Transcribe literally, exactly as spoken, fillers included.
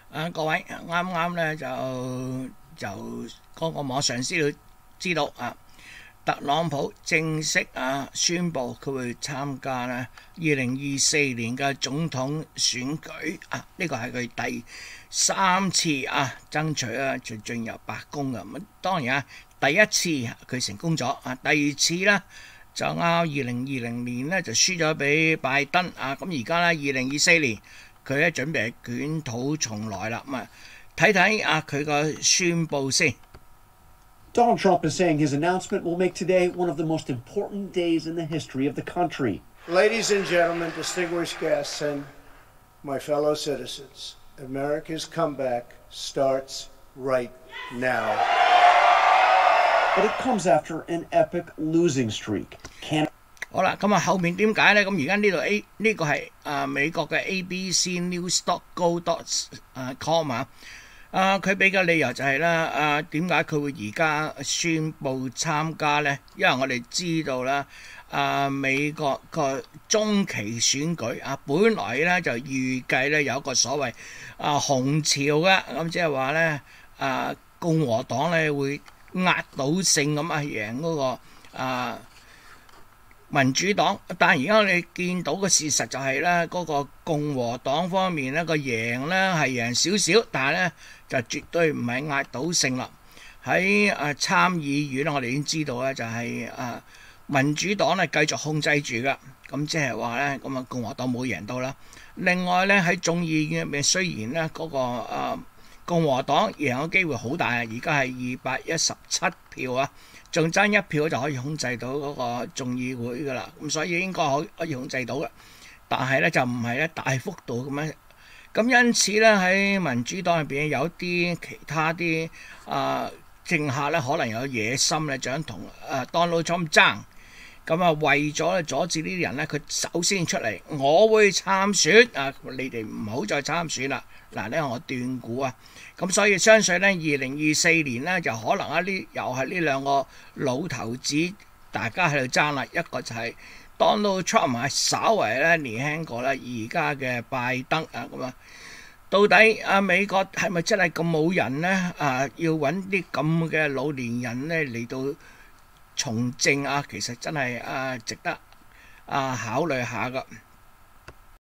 啊，各位啱啱咧就就嗰個網上資料知道啊，特朗普正式啊宣布佢會參加咧二零二四年嘅總統選舉啊，呢個係佢第三次啊爭取啊就進入白宮嘅。咁當然啊，第一次佢成功咗啊，第二次咧就啱二零二零年咧就輸咗俾拜登啊，咁而家咧二零二四年。佢咧準備捲土重來啦，咁啊睇睇啊佢個宣佈先。 Donald Trump is saying his announcement will make today one of the most important days in the history of the country. Ladies and gentlemen, distinguished guests, and my fellow citizens, America's comeback starts right now. But it comes after an epic losing streak. Canada 好啦，咁啊後面點解咧？咁而家呢度 A 呢個係啊美國嘅 A B C News dot go dot com 啊，啊佢俾嘅理由就係啦，啊點解佢會而家宣布參加咧？因為我哋知道啦，啊美國個中期選舉啊，本來咧就預計咧有一個所謂啊紅潮嘅，咁即係話咧啊共和黨咧會壓倒性咁啊贏嗰個啊。民主黨，但係而家我哋見到嘅事實就係咧，嗰個共和黨方面咧個贏咧係贏少少，但係咧就絕對唔係壓倒性啦。喺啊參議院我哋已經知道咧，就係啊民主黨咧繼續控制住㗎，咁即係話咧咁啊共和黨冇贏到啦。另外咧喺眾議院入面，雖然咧嗰個啊共和黨贏嘅機會好大啊，而家係二百一十七票啊。仲爭一票就可以控制到嗰個眾議會㗎啦，咁所以應該可可以控制到嘅，但係咧就唔係咧大幅度咁樣，咁因此咧喺民主黨入邊有啲其他啲啊、呃、政客咧可能有野心咧，想同啊 Donald Trump 爭，咁啊為咗咧阻止呢啲人咧，佢首先出嚟，我會參選啊，你哋唔好再參選啦。嗱呢我斷估啊，咁所以相信咧，二零二四年咧就可能啊呢又係呢兩個老頭子大家喺度爭啦，一個就係 Donald Trump 係稍為咧年輕過咧而家嘅拜登啊，咁啊，到底啊美國係咪真係咁冇人咧啊？要揾啲咁嘅老年人咧嚟到從政啊，其實真係啊值得啊考慮下噶。